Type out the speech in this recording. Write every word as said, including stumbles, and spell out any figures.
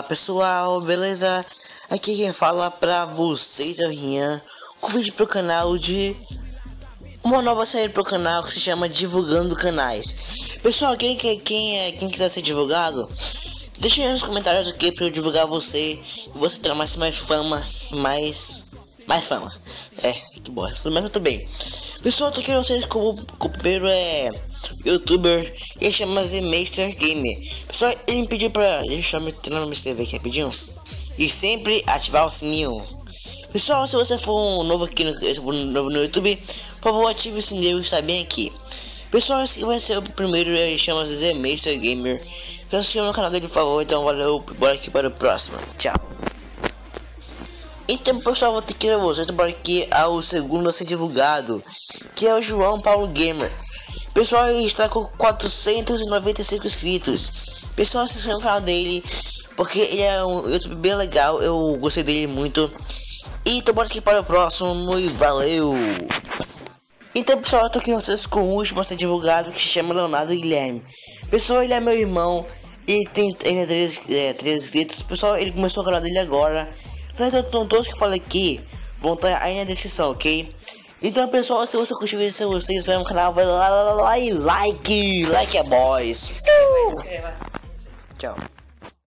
Olá pessoal, beleza? Aqui quem fala pra vocês é o Rian, convite pro canal de uma nova série pro canal que se chama Divulgando Canais. Pessoal, quem, quem, quem, é, quem quiser ser divulgado, deixa aí nos comentários aqui pra eu divulgar você e você terá mais, mais fama, mais, mais fama. É, que boa, mas muito bem. Pessoal, tô aqui vocês como, como o primeiro é youtuber que chama Zemaster Gamer. Pessoal, ele me pediu pra. Deixa eu me inscrever aqui rapidinho. E sempre ativar o sininho. Pessoal, se você for um novo aqui no, novo no YouTube, por favor ative o sininho e está bem aqui. Pessoal, esse vai ser o primeiro, ele chama Zemaster Gamer. Então se inscreva no canal dele, por favor. Então valeu, bora aqui para o próximo. Tchau. Então pessoal, vou ter que ir a vocês bora aqui ao segundo a ser divulgado, que é o João Paulo Gamer. Pessoal, ele está com quatrocentos e noventa e cinco inscritos. Pessoal, se inscreva no canal dele, porque ele é um YouTube bem legal, eu gostei dele muito. E então bora aqui para o próximo e valeu! Então pessoal, eu tô aqui com vocês com o último a ser divulgado, que se chama Leonardo Guilherme. Pessoal, ele é meu irmão, ele tem, ele tem três inscritos. Pessoal, ele começou o canal dele agora. Então todos que eu falei aqui vão estar aí na descrição, ok? Então pessoal, se você curtiu o vídeo, se você inscreve no canal, vai lá, lá, lá, lá e like, like é boys. Tchau.